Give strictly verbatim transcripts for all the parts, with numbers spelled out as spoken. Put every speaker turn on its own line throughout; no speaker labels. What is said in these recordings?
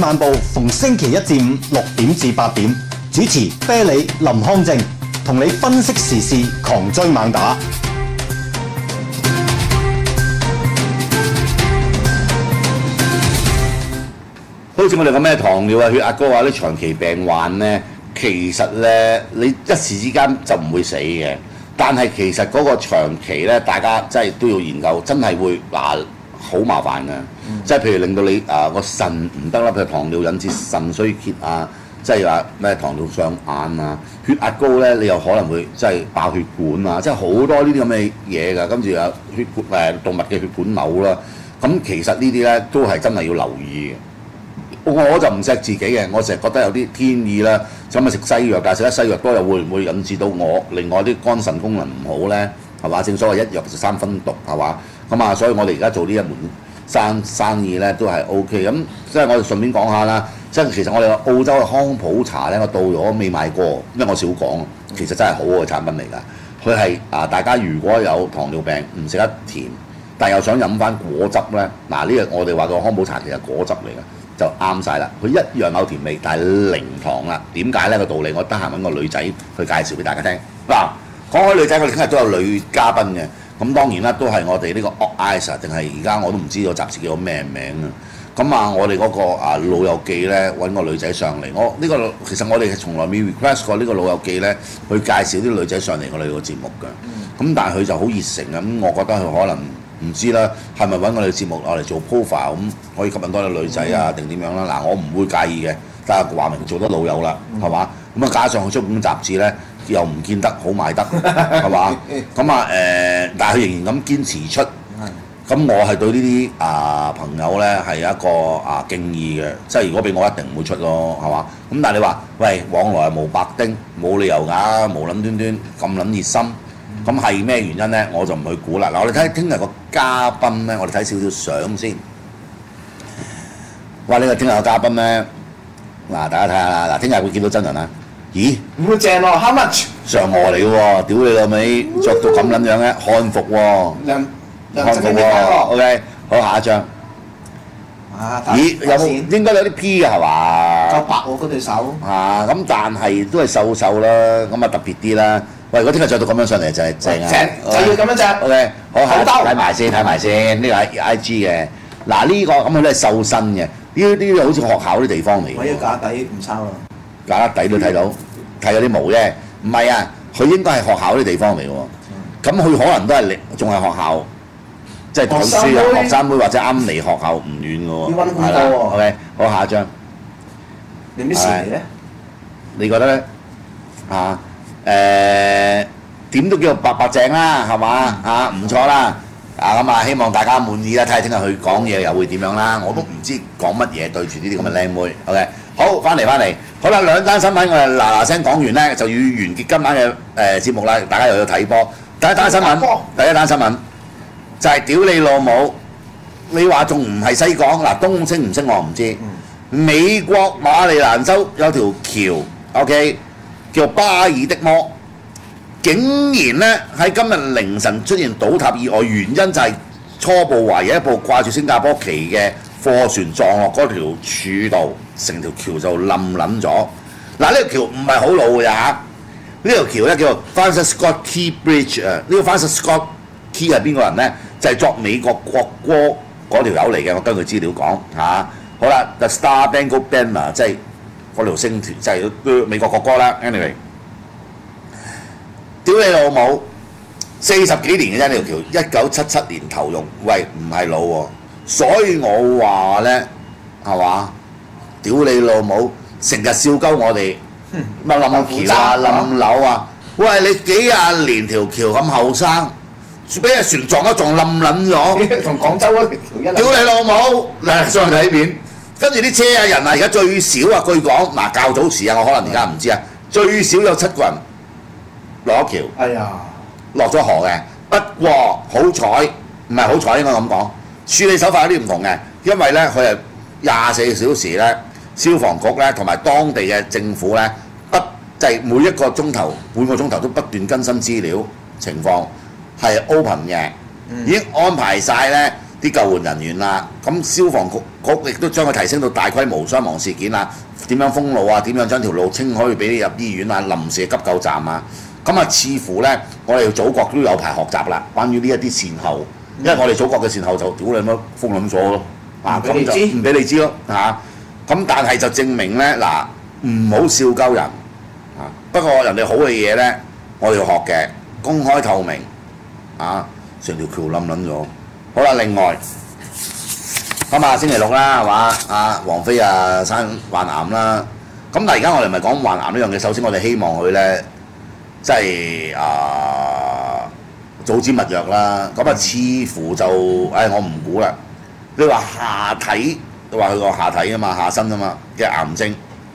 散步逢星期一至五六點至八點，主持啤梨林康正，同你分析時事，狂追猛打。
好似我哋講咩糖尿啊、血壓高啊啲長期病患咧，其實咧你一時之間就唔會死嘅，但係其實嗰個長期咧，大家真係都要研究，真係會嗱好麻煩嘅，嗯、即係譬如令到你啊個腎唔得啦，譬如糖尿引致腎衰竭啊，即係話咩糖尿上眼啊，血壓高咧，你又可能會即係爆血管啊，即係好多呢啲咁嘅嘢㗎，跟住有血管誒動物嘅血管瘤啦，咁其實呢啲咧都係真係要留意嘅。我就唔錫自己嘅，我成日覺得有啲天意啦，咁咪食西藥，但係食得西藥多又會唔會引致到我另外啲肝腎功能唔好咧？係嘛？正所謂一藥就三分毒係嘛？咁啊，所以我哋而家做呢一門生生意咧都係 O K。咁即係我哋順便講下啦，即係其實我哋澳洲嘅康普茶咧，我到咗未買過，因為我少講，其實真係好嘅產品嚟㗎。佢係啊，大家如果有糖尿病唔食得甜，但係又想飲翻果汁咧，嗱呢個我哋話個康普茶其實果汁嚟㗎。就啱晒啦！佢一樣有甜味，但係零糖啦。點解呢個道理？我得閒揾個女仔去介紹俾大家聽。嗱，講開女仔，我哋今日都有女嘉賓嘅。咁當然啦，都係我哋呢個 Oxiza 定係而家我都唔知個雜誌叫咩名啊。咁啊，我哋嗰個啊老友記呢，揾個女仔上嚟。我呢、呢個其實我哋從來未 request 過呢個老友記呢，去介紹啲女仔上嚟我哋個節目㗎。咁、嗯、但係佢就好熱誠啊。咁我覺得佢可能。唔知啦，係咪揾我哋節目我嚟做 profile 咁，可以吸引多啲女仔啊，定點樣啦？嗱，我唔會介意嘅，但係話明做得老友啦，係嘛？咁啊，加上佢出本雜誌咧，又唔見得好賣得，係嘛？咁啊誒，但係佢仍然咁堅持出，咁我係對呢啲啊朋友咧係一個啊敬意嘅，即係如果俾我一定唔會出咯，係嘛？咁但係你話喂，往來無白丁，冇理由㗎，無撚端端咁撚熱心。咁係咩原因咧？我就唔去估啦。嗱，我哋睇聽日個嘉賓咧，我哋睇少少相先。哇！呢個聽日個嘉賓咧，嗱大家睇下啦。嗱，聽日會見到真人啊？咦？
咁正喎 ，how much？
上岸嚟嘅喎，屌你老味，着到咁撚樣嘅漢服喎，漢服喎。OK， 好，下一張。
啊！
咦？有冇應該有啲 P 嘅係嘛？
夠白喎嗰對手。
啊，咁但係都係瘦瘦啦，咁啊特別啲啦。喂，如果聽日着到咁樣上嚟就係正啊！
就要咁樣着。
O K， 好，睇埋先，睇埋先。呢個係 I G 嘅。嗱，呢個咁佢都係瘦身嘅。呢啲好似學校啲地方嚟嘅。
我要架底唔差喎。
架底都睇到，睇有啲毛啫。唔係啊，佢應該係學校啲地方嚟嘅喎。咁佢可能都係仲係學校，即係讀書啊，學生妹或者啱離學校唔遠嘅喎。
要温咁多喎。
O K， 好，下一張。
你咩事嚟咧？
你覺得咧？啊？誒點、呃、都叫做白白淨啦，係嘛嚇唔錯啦，啊咁啊希望大家滿意啦，睇下聽日佢講嘢又會點樣啦，我都唔知講乜嘢對住呢啲咁嘅靚妹 ，OK， 好翻嚟翻嚟，好啦兩單新聞我哋嗱嗱聲講完咧，就要完結今晚嘅誒、呃、節目啦，大家又要睇波，第一單新聞，第一單新聞就係、是、屌你老母，你話仲唔係西港嗱東升唔升我唔知，嗯、美國馬里蘭州有條橋 ，OK。叫巴爾的摩，竟然咧喺今日凌晨出現倒塌意外，原因就係初步懷疑一部掛住新加坡旗嘅貨船撞落嗰條柱度，成條橋就冧撚咗。嗱，呢條橋唔係好老嘅嚇，呢條橋咧叫做 Francis Scott Key Bridge 啊。呢個 Francis Scott Key 係邊個人咧？就係、是、作美國國歌嗰條友嚟嘅。我根據資料講嚇、啊，好啦 ，The Star Spangled Banner 即係。嗰條星團就係、是、美國國歌啦 ，anyway， 屌你老母，四十幾年嘅啫呢條橋，一九七七年投用，喂唔係老喎，所以我話咧係嘛，屌你老母，成日笑鳩我哋乜冧橋啊冧樓啊，喂你幾廿年條橋咁後生，俾隻船撞一撞冧撚咗，
同廣州嗰條橋一，
屌你老母，嗱上去睇片。跟住啲車啊人啊，而家最少啊，據講嗱較早時啊，我可能而家唔知啊，最少有七個人落咗橋，
哎呀，
落咗河嘅。不過好彩，唔係好彩應該咁講，處理手法有啲唔同嘅，因為咧佢係廿四小時咧，消防局咧同埋當地嘅政府咧，不就係、是、每一個鐘頭、半個鐘頭都不斷更新資料情況，係 open 嘅，嗯、已經安排晒咧。 啲救援人員啦，咁消防局局亦都將佢提升到大規模傷亡事件啊，點樣封路啊，點樣將條路清可以俾你入醫院啊，臨時急救站啊，咁啊似乎咧，我哋祖國都有排學習啦，關於呢一啲善後，因為我哋祖國嘅善後就屌你乜封冧咗咯，啊咁就唔俾你知咯嚇，咁但係就證明咧嗱，唔好笑鳩人啊，不過人哋好嘅嘢咧，我哋要學嘅，公開透明啊，成條橋冧撚咗。好啦，另外咁啊，星期六啦，係嘛？阿王菲啊生患癌啦。咁但係而家我哋唔係講患癌呢樣嘢，首先我哋希望佢咧，即係啊早知勿藥啦。咁啊，似乎就誒、哎、我唔估啦。你話下體，你話佢個下體啊嘛，下身啊嘛嘅癌症，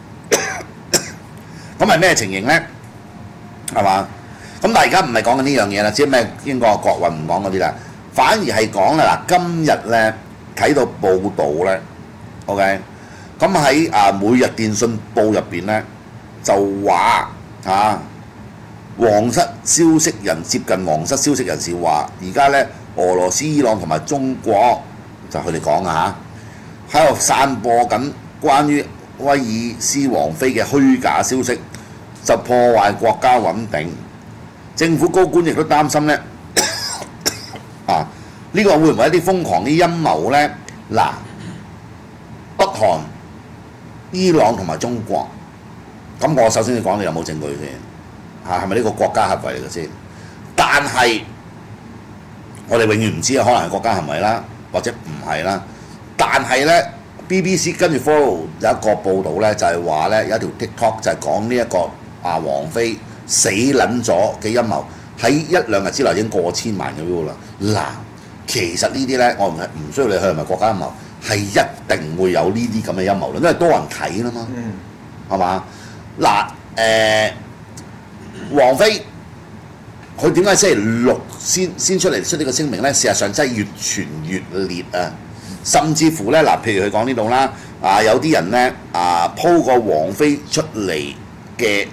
咁係咩情形咧？係嘛？咁但係而家唔係講緊呢樣嘢啦，即係咩英國國運唔講嗰啲啦。反而係講啦，嗱，今日咧睇到報道咧 ，OK，咁喺啊每日電訊報入邊咧就話啊，皇室消息人接近皇室消息人士話，而家咧俄羅斯、伊朗同埋中國就佢哋講啊嚇，喺度散播緊關於威爾斯王妃嘅虛假消息，就破壞國家穩定。政府高官亦都擔心咧。啊！呢、這個會唔會一啲瘋狂啲陰謀呢？嗱，北韓、伊朗同埋中國，咁我首先要講你有冇證據先嚇，係咪呢個國家行為嚟嘅先？但係我哋永遠唔知啊，可能係國家行為啦，或者唔係啦。但係呢 B B C 跟住 follow 有一個報導呢，就係話呢有一條 TikTok 就係講呢一個啊王妃死撚咗嘅陰謀。喺一兩日之內已經過千萬嘅 view 啦！嗱，其實呢啲咧，我唔係唔需要你去係咪國家陰謀，係一定會有呢啲咁嘅陰謀論，因為多人睇啦嘛，係嘛、嗯？嗱，誒、呃，王菲佢點解星期六先先出嚟出呢個聲明咧？事實上真係越傳越烈啊！甚至乎咧，嗱，譬如佢講呢度啦，啊有啲人咧啊鋪個王菲出嚟嘅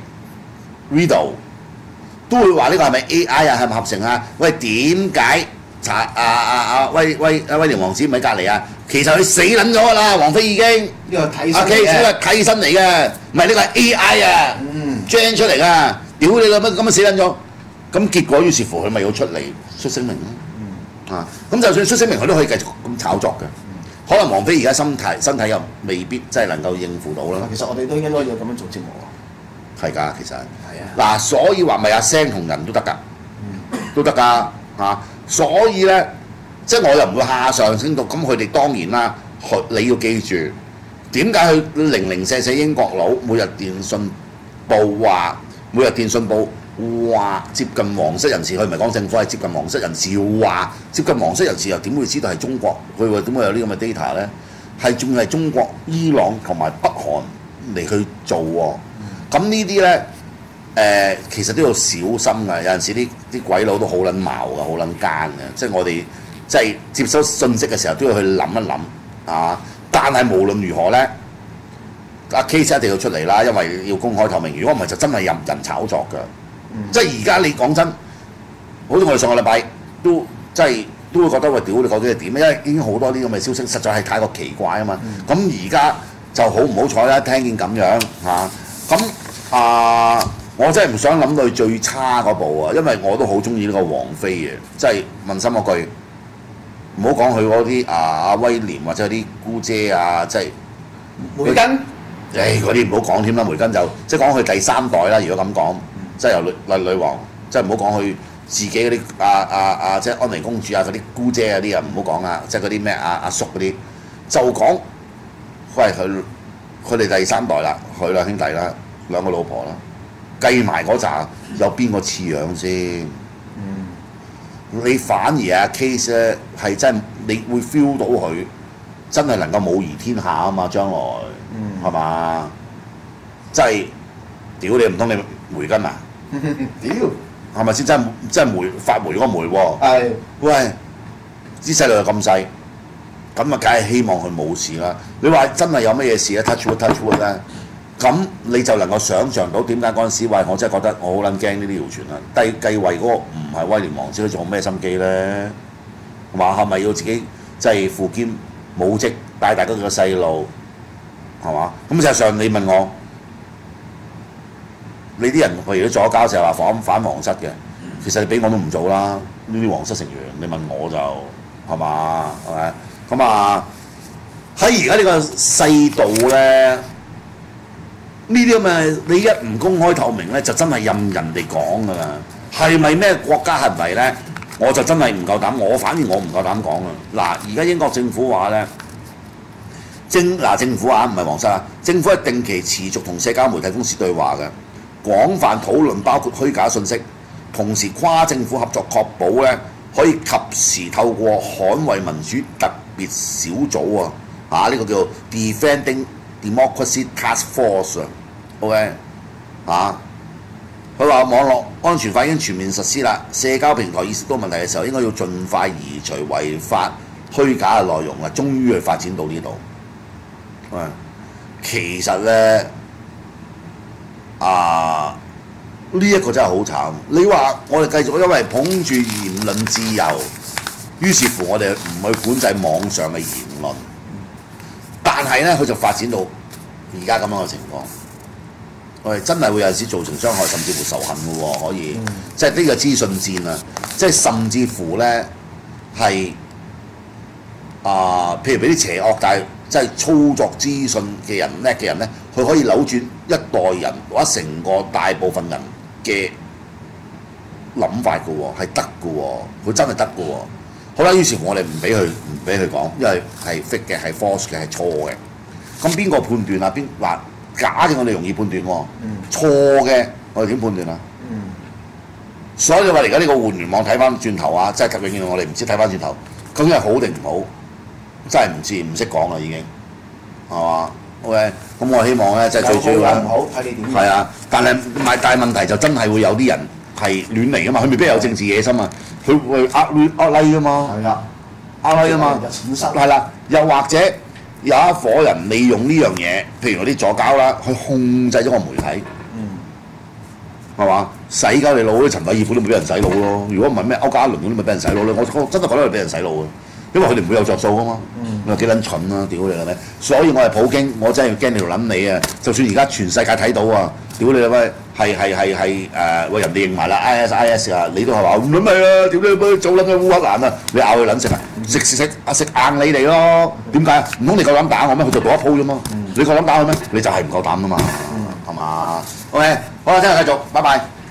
video。都會話呢個係咪 A I 啊？係咪合成啊？喂，點解查啊啊啊威威威廉王子唔喺隔離啊？其實佢死撚咗㗎啦，王菲已經
呢個替身
嘅，呢個替身嚟嘅，唔係呢個係 A I 啊，
嗯
gen 出嚟㗎，屌你老乜咁樣死撚咗？咁結果於是乎佢咪要出嚟出聲明咯，嗯、啊咁就算出聲明佢都可以繼續咁炒作嘅，嗯、可能王菲而家身體身體又未必真係能夠應付到啦。
其實我哋都應該要咁樣做節目喎。
係㗎，其實係
啊。
嗱，所以話咪阿聲同人都得㗎，嗯、都得㗎嚇。所以咧，即係我又唔會下上升到咁，佢哋當然啦。你要記住，點解佢零零舍舍英國佬每日電訊報話，每日電訊報話接近皇室人士，佢唔係講政府係接近皇室人士話接近皇室人士，又點會知道係中國？佢話點會有呢咁嘅 data 咧？係仲係中國、伊朗同埋北韓嚟去做喎。咁呢啲咧，誒、呃、其實都要小心㗎。有陣時啲啲鬼佬都好撚茅㗎，好撚奸嘅。即係我哋即係接收信息嘅時候都要去諗一諗啊。但係無論如何咧，阿 case 一定要出嚟啦，因為要公開透明。如果唔係就真係任人炒作㗎。嗯、即係而家你講真，好似我哋上個禮拜都即係都會覺得喂，屌你究竟係點？因為已經好多啲咁嘅消息，實在係太過奇怪啊嘛。咁而家就好唔好彩啦，聽見咁樣嚇。咁啊，我真係唔想諗到佢最差嗰步啊，因為我都好中意呢個王妃嘅，即係問心嗰句，唔好講佢嗰啲啊阿威廉或者啲姑姐啊，即係
梅根，
誒嗰啲唔好講添啦，梅根就即係講佢第三代啦。如果咁講，即係由女女女王，即係唔好講佢自己嗰啲啊啊啊，即係安妮公主啊嗰啲姑姐嗰啲啊，唔好講啊，即係嗰啲咩阿阿叔嗰啲，就講喂佢。佢哋第三代啦，佢兩兄弟啦，兩個老婆啦，計埋嗰扎有邊個似樣先？嗯，你反而啊 case 咧係真係你會 feel 到佢真係能夠母儀天下啊嘛，將來係嘛？真係屌你唔通你梅根啊？
屌
係咪先？真係真係梅發霉嗰個霉喎。
係。
喂，啲細路又咁細。咁啊，梗係希望佢冇事啦。你話真係有乜嘢事咧 ？touch wood touch wood 咧，咁你就能夠想像到點解嗰陣時話我真係覺得我好撚驚呢啲謠傳啦。繼繼位嗰個唔係威廉王子，佢仲有咩心機咧？話係咪要自己即係父兼母職帶大家個細路，係嘛？咁事實上你問我，你啲人譬如左膠成日話反反皇室嘅，其實你俾我都唔做啦。呢啲皇室成員，你問我就係嘛？係咪？咁啊喺而家呢個世道咧，呢啲咁嘅你一唔公開透明咧，就真係任人哋講㗎啦。係咪咩國家係咪咧？我就真係唔夠膽，我反而我唔夠膽講啊！嗱，而家英國政府話咧，政嗱政府啊，唔係皇室啊，政府係定期持續同社交媒體公司對話嘅，廣泛討論包括虛假信息，同時跨政府合作確保咧可以及時透過捍衛民主特別小組啊，嚇、啊、呢、這個叫 Defending Democracy Task Force 啊 ，OK 啊。佢話網絡安全法已經全面實施啦，社交平台意識到問題嘅時候，應該要盡快移除違法虛假嘅內容啊！終於去發展到呢度。喂，其實咧啊，呢、這、一個真係好慘。你話我哋繼續因為捧住言論自由，於是乎我哋唔去管制網上嘅言論，但係咧佢就發展到而家咁樣嘅情況。我哋真係會有時造成傷害，甚至乎仇恨嘅喎，可以，嗯、即係呢個資訊戰啊！即係甚至乎咧係啊，譬如俾啲邪惡但係即係操作資訊嘅人叻嘅人咧，佢可以扭轉一代人或者成個大部分人嘅諗法嘅喎，係得嘅喎，佢真係得嘅喎。好啦，於是乎我哋唔俾佢唔俾佢講，因為係 fake 嘅，係 false 嘅，係錯嘅。咁邊個判斷啊？邊嗱？假嘅我哋容易判斷喎，嗯、錯嘅我哋點判斷啊？嗯、所以你話而家呢個互聯網睇翻轉頭啊，真係永遠我哋唔知睇翻轉頭，究竟係好定唔好，真係唔知唔識講啦已經，係嘛 ？OK， 咁我希望咧即係最主要
唔好睇你點。
係啊，但係唔係但係問題就真係會有啲人係亂嚟噶嘛，佢未必有政治野心啊，佢會呃亂呃 like 噶嘛，
係啦，
呃 like 噶嘛，係啦，又或者。有一伙人利用呢樣嘢，譬如嗰啲左膠啦，去控制咗個媒體，係嘛、嗯？洗鳩你腦啲陳偉業都咪俾人洗腦咯。如果唔係咩歐家倫嗰啲咪俾人洗腦咯。我我真係覺得係俾人洗腦嘅，因為佢哋唔會有着數噶嘛。你話幾撚蠢啊！屌你老味！所以我係普京，我真係驚你條撚你啊！就算而家全世界睇到啊，屌你老味！係係係係誒，喂人哋認埋啦 ，I S I S 啊，你都係話唔撚係啊！屌你老味，早撚咗烏克蘭啊！你咬佢撚食啊！食食食啊食硬你哋咯！點解？唔通你夠膽打我咩？佢就賭一鋪啫嘛！你夠膽打佢咩？你就係唔夠膽啊嘛！係嘛？OK，好啦，聽日繼續，拜拜。